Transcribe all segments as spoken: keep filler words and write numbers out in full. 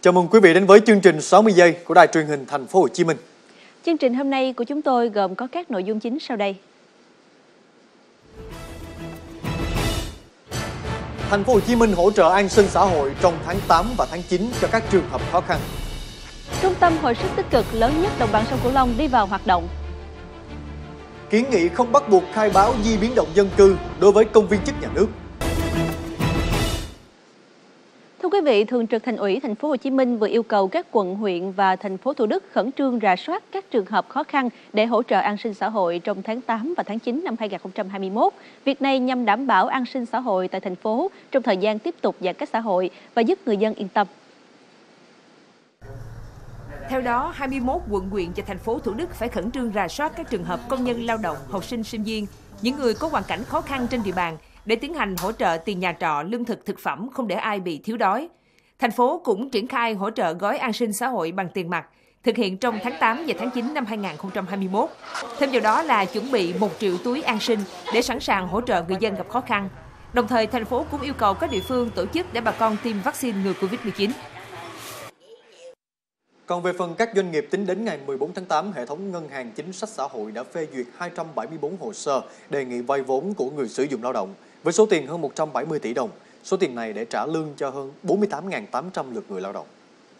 Chào mừng quý vị đến với chương trình sáu mươi giây của Đài Truyền hình Thành phố Hồ Chí Minh. Chương trình hôm nay của chúng tôi gồm có các nội dung chính sau đây. Thành phố Hồ Chí Minh hỗ trợ an sinh xã hội trong tháng tám và tháng chín cho các trường hợp khó khăn. Trung tâm hồi sức tích cực lớn nhất đồng bằng sông Cửu Long đi vào hoạt động. Kiến nghị không bắt buộc khai báo di biến động dân cư đối với công viên chức nhà nước. Thưa quý vị, Thường trực Thành ủy Thành phố Hồ Chí Minh vừa yêu cầu các quận, huyện và thành phố Thủ Đức khẩn trương rà soát các trường hợp khó khăn để hỗ trợ an sinh xã hội trong tháng tám và tháng chín năm hai nghìn không trăm hai mươi mốt. Việc này nhằm đảm bảo an sinh xã hội tại thành phố trong thời gian tiếp tục giãn cách xã hội và giúp người dân yên tâm. Theo đó, hai mươi mốt quận, huyện và thành phố Thủ Đức phải khẩn trương rà soát các trường hợp công nhân lao động, học sinh, sinh viên, những người có hoàn cảnh khó khăn trên địa bàn để tiến hành hỗ trợ tiền nhà trọ, lương thực, thực phẩm, không để ai bị thiếu đói. Thành phố cũng triển khai hỗ trợ gói an sinh xã hội bằng tiền mặt, thực hiện trong tháng tám và tháng chín năm hai nghìn không trăm hai mươi mốt. Thêm vào đó là chuẩn bị một triệu túi an sinh để sẵn sàng hỗ trợ người dân gặp khó khăn. Đồng thời, thành phố cũng yêu cầu các địa phương tổ chức để bà con tiêm vaccine ngừa Covid mười chín. Còn về phần các doanh nghiệp, tính đến ngày mười bốn tháng tám, hệ thống ngân hàng chính sách xã hội đã phê duyệt hai trăm bảy mươi tư hồ sơ đề nghị vay vốn của người sử dụng lao động với số tiền hơn một trăm bảy mươi tỷ đồng. Số tiền này để trả lương cho hơn bốn mươi tám nghìn tám trăm lượt người lao động.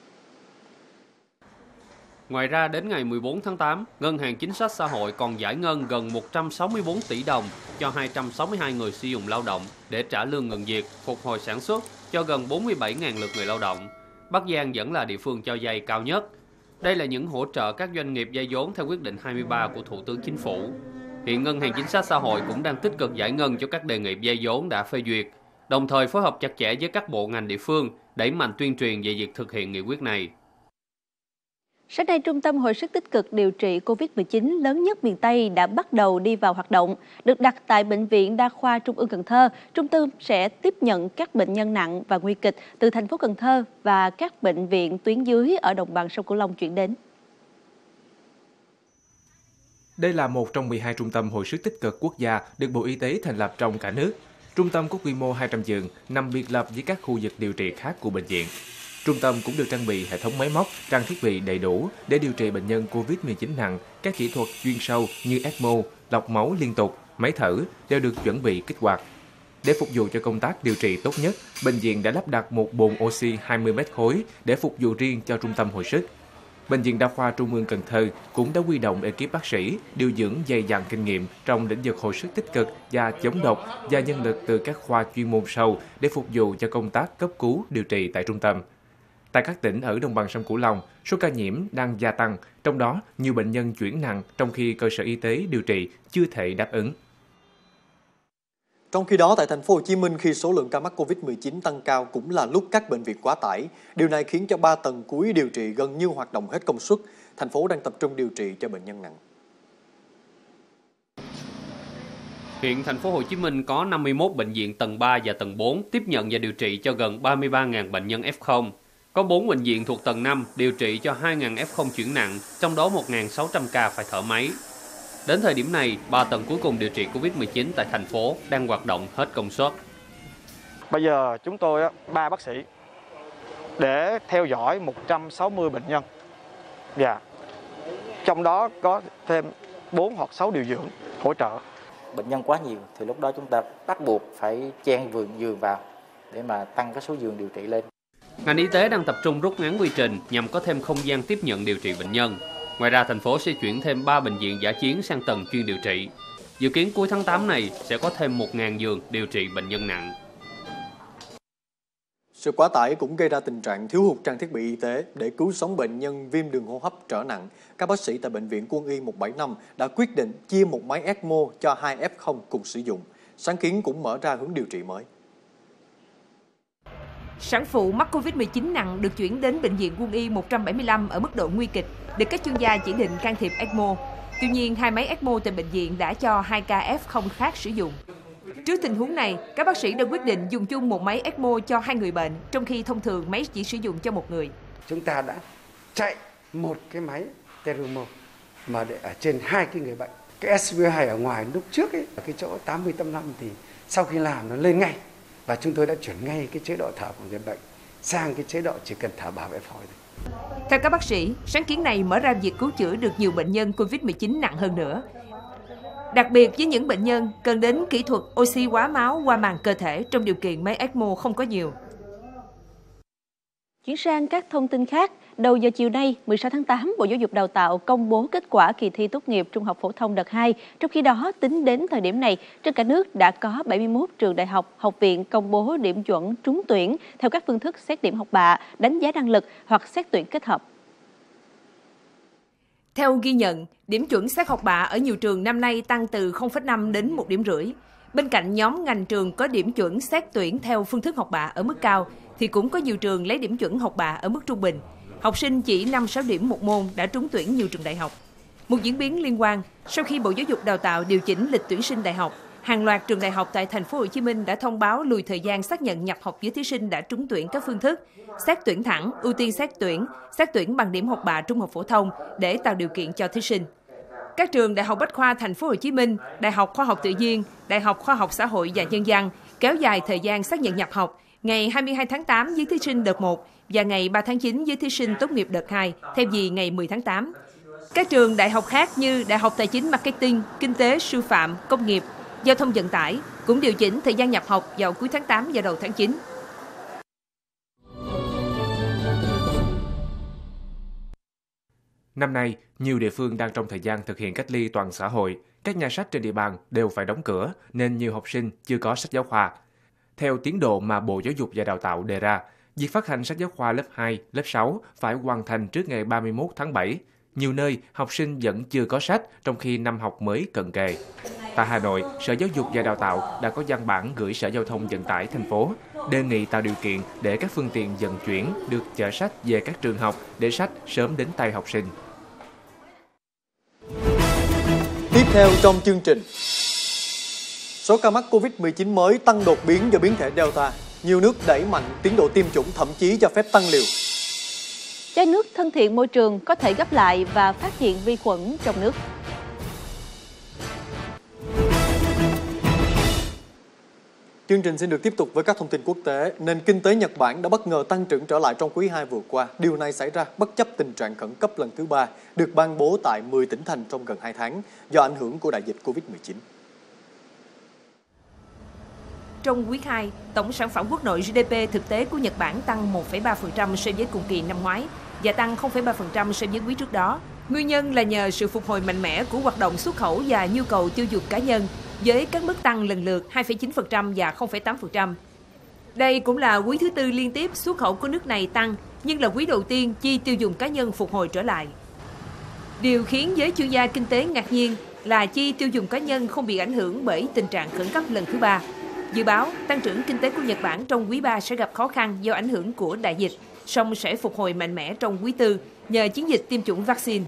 Ngoài ra, đến ngày mười bốn tháng tám, Ngân hàng Chính sách Xã hội còn giải ngân gần một trăm sáu mươi tư tỷ đồng cho hai trăm sáu mươi hai người sử dụng lao động để trả lương ngừng việc, phục hồi sản xuất cho gần bốn mươi bảy nghìn lượt người lao động. Bắc Giang vẫn là địa phương cho vay cao nhất. Đây là những hỗ trợ các doanh nghiệp vay vốn theo quyết định hai mươi ba của Thủ tướng Chính phủ. Hiện Ngân hàng Chính sách Xã hội cũng đang tích cực giải ngân cho các đề nghị vay vốn đã phê duyệt, đồng thời phối hợp chặt chẽ với các bộ ngành địa phương, đẩy mạnh tuyên truyền về việc thực hiện nghị quyết này. Sáng nay, Trung tâm hồi sức tích cực điều trị Covid mười chín lớn nhất miền Tây đã bắt đầu đi vào hoạt động. Được đặt tại Bệnh viện Đa khoa Trung ương Cần Thơ, trung tâm sẽ tiếp nhận các bệnh nhân nặng và nguy kịch từ thành phố Cần Thơ và các bệnh viện tuyến dưới ở đồng bằng sông Cửu Long chuyển đến. Đây là một trong mười hai trung tâm hồi sức tích cực quốc gia được Bộ Y tế thành lập trong cả nước. Trung tâm có quy mô hai trăm giường, nằm biệt lập với các khu vực điều trị khác của bệnh viện. Trung tâm cũng được trang bị hệ thống máy móc, trang thiết bị đầy đủ để điều trị bệnh nhân Covid mười chín nặng. Các kỹ thuật chuyên sâu như e cờ mô, lọc máu liên tục, máy thở đều được chuẩn bị kích hoạt. Để phục vụ cho công tác điều trị tốt nhất, bệnh viện đã lắp đặt một bồn oxy hai mươi mét khối để phục vụ riêng cho trung tâm hồi sức. Bệnh viện Đa khoa Trung ương Cần Thơ cũng đã huy động ekip bác sĩ, điều dưỡng dày dặn kinh nghiệm trong lĩnh vực hồi sức tích cực và chống độc và nhân lực từ các khoa chuyên môn sâu để phục vụ cho công tác cấp cứu điều trị tại trung tâm. Tại các tỉnh ở đồng bằng sông Cửu Long, số ca nhiễm đang gia tăng, trong đó nhiều bệnh nhân chuyển nặng trong khi cơ sở y tế điều trị chưa thể đáp ứng. Trong khi đó, tại thành phố Hồ Chí Minh, khi số lượng ca mắc Covid mười chín tăng cao cũng là lúc các bệnh viện quá tải. Điều này khiến cho ba tầng cuối điều trị gần như hoạt động hết công suất. Thành phố đang tập trung điều trị cho bệnh nhân nặng. Hiện thành phố Hồ Chí Minh có năm mươi mốt bệnh viện tầng ba và tầng bốn tiếp nhận và điều trị cho gần ba mươi ba nghìn bệnh nhân ép không. Có bốn bệnh viện thuộc tầng năm điều trị cho hai nghìn ép không chuyển nặng, trong đó một nghìn sáu trăm ca phải thở máy. Đến thời điểm này, ba tầng cuối cùng điều trị Covid mười chín tại thành phố đang hoạt động hết công suất. Bây giờ chúng tôi ba bác sĩ để theo dõi một trăm sáu mươi bệnh nhân. Dạ. Trong đó có thêm bốn hoặc sáu điều dưỡng hỗ trợ. Bệnh nhân quá nhiều thì lúc đó chúng ta bắt buộc phải chen vườn giường vào để mà tăng cái số giường điều trị lên. Ngành y tế đang tập trung rút ngắn quy trình nhằm có thêm không gian tiếp nhận điều trị bệnh nhân. Ngoài ra, thành phố sẽ chuyển thêm ba bệnh viện dã chiến sang tầng chuyên điều trị. Dự kiến cuối tháng tám này sẽ có thêm một nghìn giường điều trị bệnh nhân nặng. Sự quá tải cũng gây ra tình trạng thiếu hụt trang thiết bị y tế để cứu sống bệnh nhân viêm đường hô hấp trở nặng. Các bác sĩ tại Bệnh viện Quân y một bảy năm đã quyết định chia một máy e cờ mô cho hai ép không cùng sử dụng. Sáng kiến cũng mở ra hướng điều trị mới. Sản phụ mắc Covid mười chín nặng được chuyển đến Bệnh viện Quân y một bảy năm ở mức độ nguy kịch, được các chuyên gia chỉ định can thiệp e cờ mô. Tuy nhiên, hai máy e cờ mô tại bệnh viện đã cho hai ca ép không khác sử dụng. Trước tình huống này, các bác sĩ đã quyết định dùng chung một máy e cờ mô cho hai người bệnh, trong khi thông thường máy chỉ sử dụng cho một người. Chúng ta đã chạy một cái máy Terumo mà để ở trên hai cái người bệnh. Cái ét pê hai ở ngoài lúc trước ấy, ở cái chỗ tám mươi, tám mươi lăm thì sau khi làm nó lên ngay. Và chúng tôi đã chuyển ngay cái chế độ thở của người bệnh sang cái chế độ chỉ cần thở bảo vệ phổi thôi. Theo các bác sĩ, sáng kiến này mở ra việc cứu chữa được nhiều bệnh nhân Covid mười chín nặng hơn nữa. Đặc biệt với những bệnh nhân cần đến kỹ thuật oxy hóa máu qua màng cơ thể trong điều kiện máy ECMO không có nhiều. Chuyển sang các thông tin khác, đầu giờ chiều nay, mười sáu tháng tám, Bộ Giáo dục Đào tạo công bố kết quả kỳ thi tốt nghiệp trung học phổ thông đợt hai. Trong khi đó, tính đến thời điểm này, trên cả nước đã có bảy mươi mốt trường đại học, học viện công bố điểm chuẩn trúng tuyển theo các phương thức xét điểm học bạ, đánh giá năng lực hoặc xét tuyển kết hợp. Theo ghi nhận, điểm chuẩn xét học bạ ở nhiều trường năm nay tăng từ không phẩy năm đến một điểm rưỡi. Bên cạnh nhóm ngành trường có điểm chuẩn xét tuyển theo phương thức học bạ ở mức cao, thì cũng có nhiều trường lấy điểm chuẩn học bạ ở mức trung bình. Học sinh chỉ năm sáu điểm một môn đã trúng tuyển nhiều trường đại học. Một diễn biến liên quan, sau khi Bộ Giáo dục Đào tạo điều chỉnh lịch tuyển sinh đại học, hàng loạt trường đại học tại thành phố Hồ Chí Minh đã thông báo lùi thời gian xác nhận nhập học với thí sinh đã trúng tuyển các phương thức xét tuyển thẳng, ưu tiên xét tuyển, xét tuyển bằng điểm học bạ trung học phổ thông để tạo điều kiện cho thí sinh. Các trường Đại học Bách khoa Thành phố Hồ Chí Minh, Đại học Khoa học Tự nhiên, Đại học Khoa học Xã hội và Nhân văn kéo dài thời gian xác nhận nhập học ngày hai mươi hai tháng tám với thí sinh đợt một và ngày ba tháng chín với thí sinh tốt nghiệp đợt hai, thay vì ngày mười tháng tám. Các trường đại học khác như Đại học Tài chính Marketing, Kinh tế, Sư phạm, Công nghiệp, Giao thông vận tải cũng điều chỉnh thời gian nhập học vào cuối tháng tám và đầu tháng chín. Năm nay, nhiều địa phương đang trong thời gian thực hiện cách ly toàn xã hội. Các nhà sách trên địa bàn đều phải đóng cửa nên nhiều học sinh chưa có sách giáo khoa. Theo tiến độ mà Bộ Giáo dục và Đào tạo đề ra, việc phát hành sách giáo khoa lớp hai, lớp sáu phải hoàn thành trước ngày ba mươi mốt tháng bảy. Nhiều nơi, học sinh vẫn chưa có sách trong khi năm học mới cận kề. Tại Hà Nội, Sở Giáo dục và Đào tạo đã có văn bản gửi Sở Giao thông Vận tải thành phố, đề nghị tạo điều kiện để các phương tiện vận chuyển được chở sách về các trường học để sách sớm đến tay học sinh. Tiếp theo trong chương trình, số ca mắc Covid mười chín mới tăng đột biến do biến thể Delta. Nhiều nước đẩy mạnh tiến độ tiêm chủng, thậm chí cho phép tăng liều. Chai nước thân thiện môi trường có thể gấp lại và phát hiện vi khuẩn trong nước. Chương trình xin được tiếp tục với các thông tin quốc tế. Nền kinh tế Nhật Bản đã bất ngờ tăng trưởng trở lại trong quý hai vừa qua. Điều này xảy ra bất chấp tình trạng khẩn cấp lần thứ ba được ban bố tại mười tỉnh thành trong gần hai tháng do ảnh hưởng của đại dịch Covid mười chín. Trong quý hai, tổng sản phẩm quốc nội G D P thực tế của Nhật Bản tăng một phẩy ba phần trăm so với cùng kỳ năm ngoái và tăng không phẩy ba phần trăm so với quý trước đó. Nguyên nhân là nhờ sự phục hồi mạnh mẽ của hoạt động xuất khẩu và nhu cầu tiêu dùng cá nhân, với các mức tăng lần lượt hai phẩy chín phần trăm và không phẩy tám phần trăm. Đây cũng là quý thứ tư liên tiếp xuất khẩu của nước này tăng, nhưng là quý đầu tiên chi tiêu dùng cá nhân phục hồi trở lại. Điều khiến giới chuyên gia kinh tế ngạc nhiên là chi tiêu dùng cá nhân không bị ảnh hưởng bởi tình trạng khẩn cấp lần thứ ba. Dự báo tăng trưởng kinh tế của Nhật Bản trong quý ba sẽ gặp khó khăn do ảnh hưởng của đại dịch, song sẽ phục hồi mạnh mẽ trong quý tư nhờ chiến dịch tiêm chủng vaccine.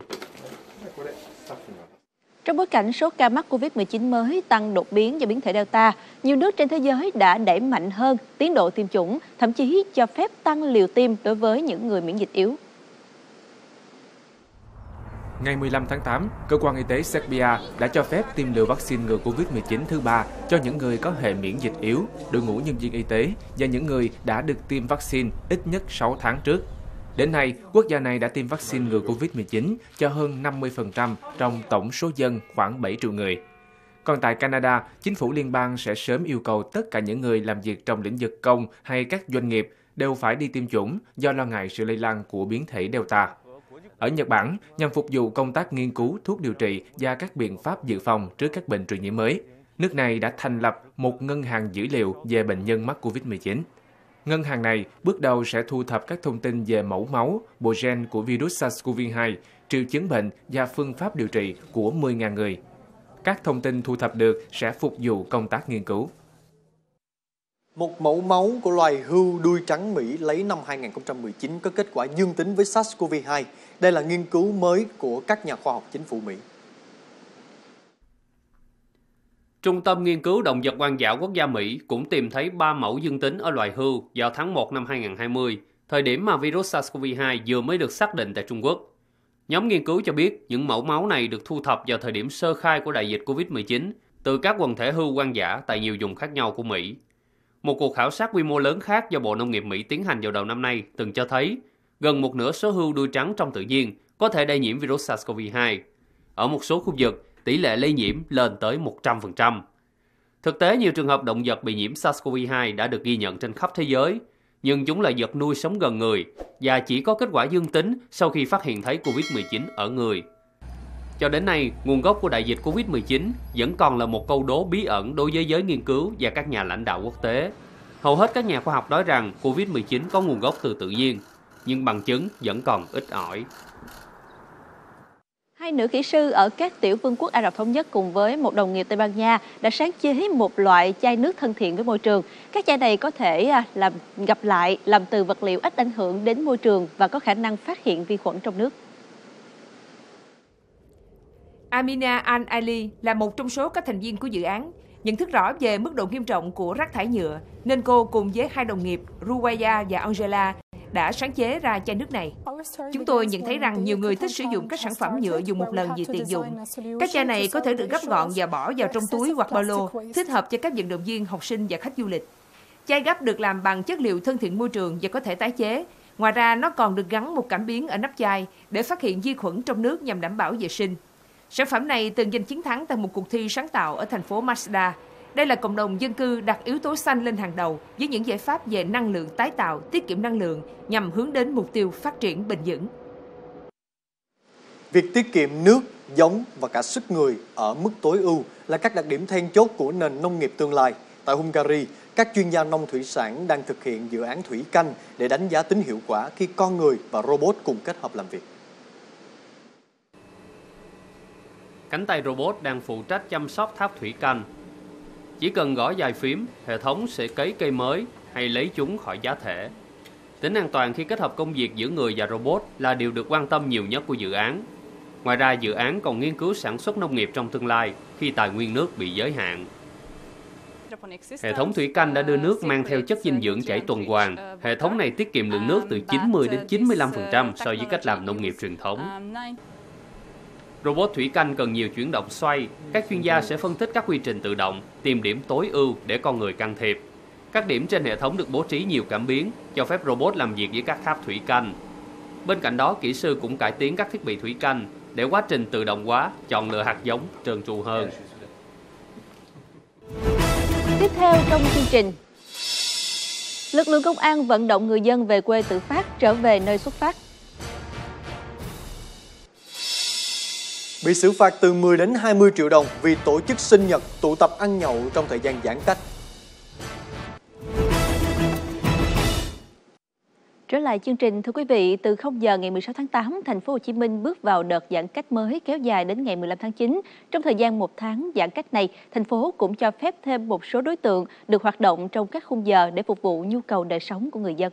Trong bối cảnh số ca mắc Covid mười chín mới tăng đột biến do biến thể Delta, nhiều nước trên thế giới đã đẩy mạnh hơn tiến độ tiêm chủng, thậm chí cho phép tăng liều tiêm đối với những người miễn dịch yếu. Ngày mười lăm tháng tám, Cơ quan Y tế Serbia đã cho phép tiêm liều vaccine ngừa Covid mười chín thứ ba cho những người có hệ miễn dịch yếu, đội ngũ nhân viên y tế và những người đã được tiêm vaccine ít nhất sáu tháng trước. Đến nay, quốc gia này đã tiêm vaccine ngừa Covid mười chín cho hơn năm mươi phần trăm trong tổng số dân khoảng bảy triệu người. Còn tại Canada, chính phủ liên bang sẽ sớm yêu cầu tất cả những người làm việc trong lĩnh vực công hay các doanh nghiệp đều phải đi tiêm chủng do lo ngại sự lây lan của biến thể Delta. Ở Nhật Bản, nhằm phục vụ công tác nghiên cứu, thuốc điều trị và các biện pháp dự phòng trước các bệnh truyền nhiễm mới, nước này đã thành lập một ngân hàng dữ liệu về bệnh nhân mắc Covid mười chín. Ngân hàng này bước đầu sẽ thu thập các thông tin về mẫu máu, bộ gen của virus SARS-xê o vê hai, triệu chứng bệnh và phương pháp điều trị của mười nghìn người. Các thông tin thu thập được sẽ phục vụ công tác nghiên cứu. Một mẫu máu của loài hươu đuôi trắng Mỹ lấy năm hai nghìn không trăm mười chín có kết quả dương tính với SARS-xê o vê hai. Đây là nghiên cứu mới của các nhà khoa học chính phủ Mỹ. Trung tâm Nghiên cứu Động vật hoang dã quốc gia Mỹ cũng tìm thấy ba mẫu dương tính ở loài hươu vào tháng một năm hai nghìn không trăm hai mươi, thời điểm mà virus SARS-xê o vê hai vừa mới được xác định tại Trung Quốc. Nhóm nghiên cứu cho biết những mẫu máu này được thu thập vào thời điểm sơ khai của đại dịch Covid mười chín từ các quần thể hươu hoang dã tại nhiều vùng khác nhau của Mỹ. Một cuộc khảo sát quy mô lớn khác do Bộ Nông nghiệp Mỹ tiến hành vào đầu năm nay từng cho thấy gần một nửa số hươu đuôi trắng trong tự nhiên có thể lây nhiễm virus SARS-xê o vê hai. Ở một số khu vực, tỷ lệ lây nhiễm lên tới một trăm phần trăm. Thực tế, nhiều trường hợp động vật bị nhiễm SARS-xê o vê hai đã được ghi nhận trên khắp thế giới, nhưng chúng là vật nuôi sống gần người và chỉ có kết quả dương tính sau khi phát hiện thấy covid mười chín ở người. Cho đến nay, nguồn gốc của đại dịch covid mười chín vẫn còn là một câu đố bí ẩn đối với giới nghiên cứu và các nhà lãnh đạo quốc tế. Hầu hết các nhà khoa học nói rằng covid mười chín có nguồn gốc từ tự nhiên, nhưng bằng chứng vẫn còn ít ỏi. Hai nữ kỹ sư ở các tiểu vương quốc Ả Rập Thống Nhất cùng với một đồng nghiệp Tây Ban Nha đã sáng chế một loại chai nước thân thiện với môi trường. Các chai này có thể làm gặp lại, làm từ vật liệu ít ảnh hưởng đến môi trường và có khả năng phát hiện vi khuẩn trong nước. Amina Al-Ali là một trong số các thành viên của dự án. Nhận thức rõ về mức độ nghiêm trọng của rác thải nhựa, nên cô cùng với hai đồng nghiệp Ruwaya và Angela đã sáng chế ra chai nước này. Chúng tôi nhận thấy rằng nhiều người thích sử dụng các sản phẩm nhựa dùng một lần vì tiện dụng. Các chai này có thể được gấp gọn và bỏ vào trong túi hoặc ba lô, thích hợp cho các vận động viên, học sinh và khách du lịch. Chai gấp được làm bằng chất liệu thân thiện môi trường và có thể tái chế. Ngoài ra, nó còn được gắn một cảm biến ở nắp chai để phát hiện vi khuẩn trong nước nhằm đảm bảo vệ sinh. Sản phẩm này từng giành chiến thắng tại một cuộc thi sáng tạo ở thành phố Mazda. Đây là cộng đồng dân cư đặt yếu tố xanh lên hàng đầu với những giải pháp về năng lượng tái tạo, tiết kiệm năng lượng nhằm hướng đến mục tiêu phát triển bền vững. Việc tiết kiệm nước, giống và cả sức người ở mức tối ưu là các đặc điểm then chốt của nền nông nghiệp tương lai. Tại Hungary, các chuyên gia nông thủy sản đang thực hiện dự án thủy canh để đánh giá tính hiệu quả khi con người và robot cùng kết hợp làm việc. Cánh tay robot đang phụ trách chăm sóc tháp thủy canh. Chỉ cần gõ vài phím, hệ thống sẽ cấy cây mới hay lấy chúng khỏi giá thể. Tính an toàn khi kết hợp công việc giữa người và robot là điều được quan tâm nhiều nhất của dự án. Ngoài ra, dự án còn nghiên cứu sản xuất nông nghiệp trong tương lai khi tài nguyên nước bị giới hạn. Hệ thống thủy canh đã đưa nước mang theo chất dinh dưỡng chảy tuần hoàn. Hệ thống này tiết kiệm lượng nước từ chín mươi đến chín mươi lăm phần trăm so với cách làm nông nghiệp truyền thống. Robot thủy canh cần nhiều chuyển động xoay. Các chuyên gia sẽ phân tích các quy trình tự động, tìm điểm tối ưu để con người can thiệp. Các điểm trên hệ thống được bố trí nhiều cảm biến, cho phép robot làm việc với các tháp thủy canh. Bên cạnh đó, kỹ sư cũng cải tiến các thiết bị thủy canh để quá trình tự động hóa, chọn lựa hạt giống trơn tru hơn. Tiếp theo trong chương trình, lực lượng công an vận động người dân về quê tự phát trở về nơi xuất phát. Bị xử phạt từ mười đến hai mươi triệu đồng vì tổ chức sinh nhật, tụ tập ăn nhậu trong thời gian giãn cách. Trở lại chương trình, thưa quý vị, từ không giờ ngày mười sáu tháng tám, thành phố Hồ Chí Minh bước vào đợt giãn cách mới kéo dài đến ngày mười lăm tháng chín. Trong thời gian một tháng giãn cách này, thành phố cũng cho phép thêm một số đối tượng được hoạt động trong các khung giờ để phục vụ nhu cầu đời sống của người dân.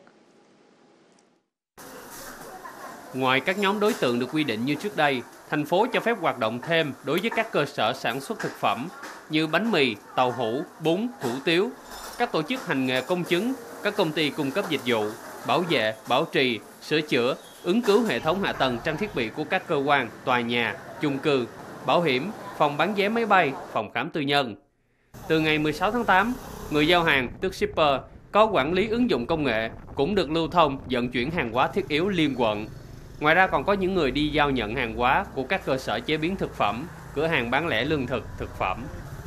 Ngoài các nhóm đối tượng được quy định như trước đây, thành phố cho phép hoạt động thêm đối với các cơ sở sản xuất thực phẩm như bánh mì, tàu hũ, bún, hủ tiếu, các tổ chức hành nghề công chứng, các công ty cung cấp dịch vụ, bảo vệ, bảo trì, sửa chữa, ứng cứu hệ thống hạ tầng trang thiết bị của các cơ quan, tòa nhà, chung cư, bảo hiểm, phòng bán vé máy bay, phòng khám tư nhân. Từ ngày mười sáu tháng tám, người giao hàng, tức shipper, có quản lý ứng dụng công nghệ cũng được lưu thông vận chuyển hàng hóa thiết yếu liên quận. Ngoài ra còn có những người đi giao nhận hàng hóa của các cơ sở chế biến thực phẩm, cửa hàng bán lẻ lương thực, thực phẩm.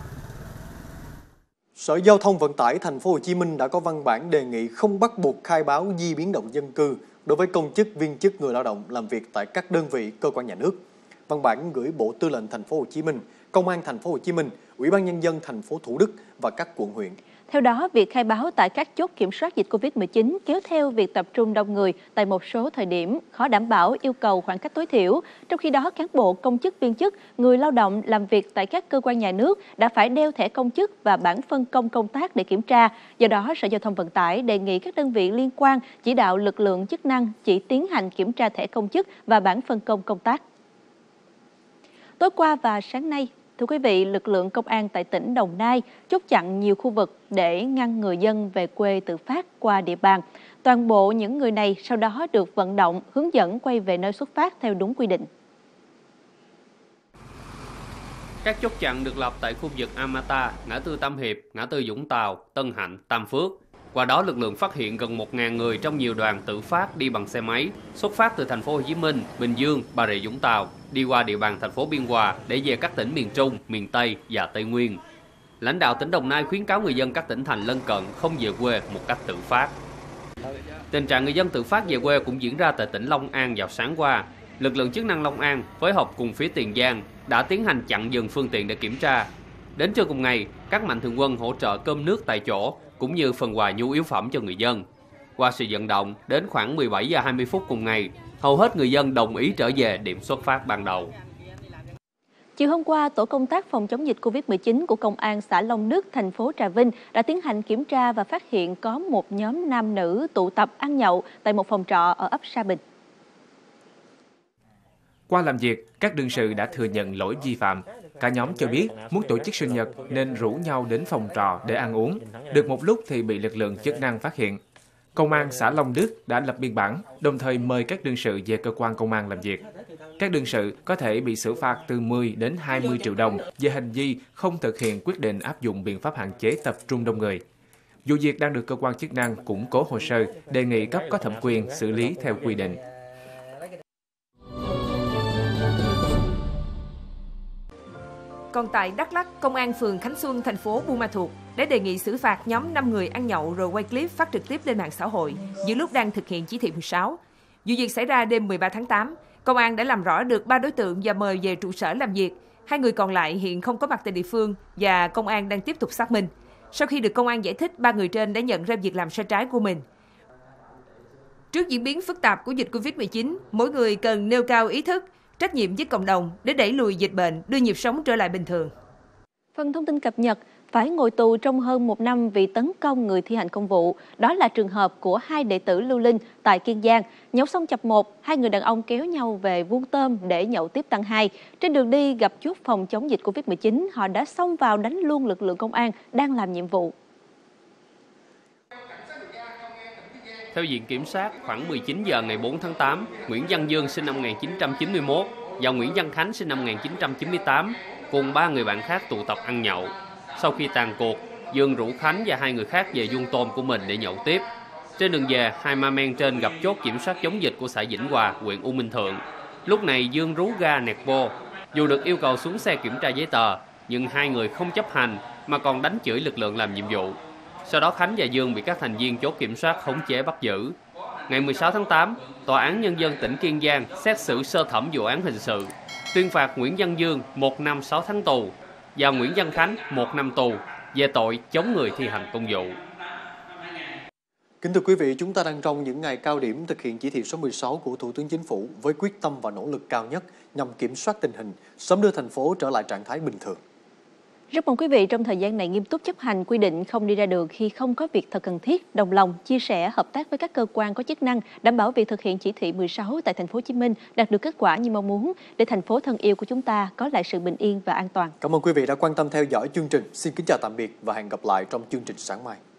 Sở Giao thông Vận tải Thành phố Hồ Chí Minh đã có văn bản đề nghị không bắt buộc khai báo di biến động dân cư đối với công chức, viên chức, người lao động làm việc tại các đơn vị, cơ quan nhà nước. Văn bản gửi Bộ Tư lệnh Thành phố Hồ Chí Minh, Công an Thành phố Hồ Chí Minh, Ủy ban Nhân dân Thành phố Thủ Đức và các quận huyện. Theo đó, việc khai báo tại các chốt kiểm soát dịch covid mười chín kéo theo việc tập trung đông người tại một số thời điểm, khó đảm bảo yêu cầu khoảng cách tối thiểu. Trong khi đó, cán bộ, công chức, viên chức, người lao động làm việc tại các cơ quan nhà nước đã phải đeo thẻ công chức và bản phân công công tác để kiểm tra. Do đó, Sở Giao thông Vận tải đề nghị các đơn vị liên quan chỉ đạo lực lượng chức năng chỉ tiến hành kiểm tra thẻ công chức và bản phân công công tác. Tối qua và sáng nay, thưa quý vị, lực lượng công an tại tỉnh Đồng Nai chốt chặn nhiều khu vực để ngăn người dân về quê tự phát qua địa bàn. Toàn bộ những người này sau đó được vận động, hướng dẫn quay về nơi xuất phát theo đúng quy định. Các chốt chặn được lập tại khu vực Amata, ngã tư Tam Hiệp, ngã tư Vũng Tàu, Tân Hạnh, Tam Phước. Qua đó, lực lượng phát hiện gần một nghìn người trong nhiều đoàn tự phát đi bằng xe máy, xuất phát từ thành phố Hồ Chí Minh, Bình Dương, Bà Rịa Vũng Tàu, đi qua địa bàn thành phố Biên Hòa để về các tỉnh miền Trung, miền Tây và Tây Nguyên. Lãnh đạo tỉnh Đồng Nai khuyến cáo người dân các tỉnh thành lân cận không về quê một cách tự phát. Tình trạng người dân tự phát về quê cũng diễn ra tại tỉnh Long An vào sáng qua. Lực lượng chức năng Long An phối hợp cùng phía Tiền Giang đã tiến hành chặn dừng phương tiện để kiểm tra. Đến trưa cùng ngày, các mạnh thường quân hỗ trợ cơm nước tại chỗ cũng như phần quà nhu yếu phẩm cho người dân. Qua sự vận động, đến khoảng mười bảy giờ hai mươi phút cùng ngày, hầu hết người dân đồng ý trở về điểm xuất phát ban đầu. Chiều hôm qua, tổ công tác phòng chống dịch Covid mười chín của Công an xã Long Đức, thành phố Trà Vinh đã tiến hành kiểm tra và phát hiện có một nhóm nam nữ tụ tập ăn nhậu tại một phòng trọ ở ấp Sa Bình. Qua làm việc, các đương sự đã thừa nhận lỗi vi phạm. Cả nhóm cho biết muốn tổ chức sinh nhật nên rủ nhau đến phòng trọ để ăn uống. Được một lúc thì bị lực lượng chức năng phát hiện. Công an xã Long Đức đã lập biên bản, đồng thời mời các đương sự về cơ quan công an làm việc. Các đương sự có thể bị xử phạt từ mười đến hai mươi triệu đồng về hành vi không thực hiện quyết định áp dụng biện pháp hạn chế tập trung đông người. Vụ việc đang được cơ quan chức năng củng cố hồ sơ, đề nghị cấp có thẩm quyền xử lý theo quy định. Còn tại Đắk Lắk, Công an phường Khánh Xuân, thành phố Buôn Ma Thuột đã đề nghị xử phạt nhóm năm người ăn nhậu rồi quay clip phát trực tiếp lên mạng xã hội giữa lúc đang thực hiện chỉ thị mười sáu. Vụ việc xảy ra đêm mười ba tháng tám. Công an đã làm rõ được ba đối tượng và mời về trụ sở làm việc. Hai người còn lại hiện không có mặt tại địa phương và công an đang tiếp tục xác minh. Sau khi được công an giải thích, ba người trên đã nhận ra việc làm sai trái của mình. Trước diễn biến phức tạp của dịch Covid mười chín, mỗi người cần nêu cao ý thức, trách nhiệm với cộng đồng để đẩy lùi dịch bệnh, đưa nhịp sống trở lại bình thường. Phần thông tin cập nhật, phải ngồi tù trong hơn một năm vì tấn công người thi hành công vụ. Đó là trường hợp của hai đệ tử Lưu Linh tại Kiên Giang. Nhậu xong chập một, hai người đàn ông kéo nhau về vuông tôm để nhậu tiếp tăng hai. Trên đường đi gặp chốt phòng chống dịch Covid mười chín, họ đã xông vào đánh luôn lực lượng công an đang làm nhiệm vụ. Theo Viện Kiểm sát, khoảng mười chín giờ ngày bốn tháng tám, Nguyễn Văn Dương sinh năm một nghìn chín trăm chín mươi mốt và Nguyễn Văn Khánh sinh năm một nghìn chín trăm chín mươi tám cùng ba người bạn khác tụ tập ăn nhậu. Sau khi tàn cuộc, Dương rủ Khánh và hai người khác về vuông tôm của mình để nhậu tiếp. Trên đường về, hai ma men trên gặp chốt kiểm soát chống dịch của xã Vĩnh Hòa, huyện U Minh Thượng. Lúc này Dương rú ga nẹt bô. Dù được yêu cầu xuống xe kiểm tra giấy tờ, nhưng hai người không chấp hành mà còn đánh chửi lực lượng làm nhiệm vụ. Sau đó Khánh và Dương bị các thành viên chốt kiểm soát khống chế bắt giữ. Ngày mười sáu tháng tám, Tòa án Nhân dân tỉnh Kiên Giang xét xử sơ thẩm vụ án hình sự, tuyên phạt Nguyễn Văn Dương một năm sáu tháng tù và Nguyễn Văn Khánh một năm tù về tội chống người thi hành công vụ. Kính thưa quý vị, chúng ta đang trong những ngày cao điểm thực hiện chỉ thị số mười sáu của Thủ tướng Chính phủ với quyết tâm và nỗ lực cao nhất nhằm kiểm soát tình hình, sớm đưa thành phố trở lại trạng thái bình thường. Rất mong quý vị trong thời gian này nghiêm túc chấp hành quy định không đi ra đường khi không có việc thật cần thiết, đồng lòng, chia sẻ, hợp tác với các cơ quan có chức năng, đảm bảo việc thực hiện chỉ thị mười sáu tại thành phố Hồ Chí Minh đạt được kết quả như mong muốn để thành phố thân yêu của chúng ta có lại sự bình yên và an toàn. Cảm ơn quý vị đã quan tâm theo dõi chương trình. Xin kính chào tạm biệt và hẹn gặp lại trong chương trình sáng mai.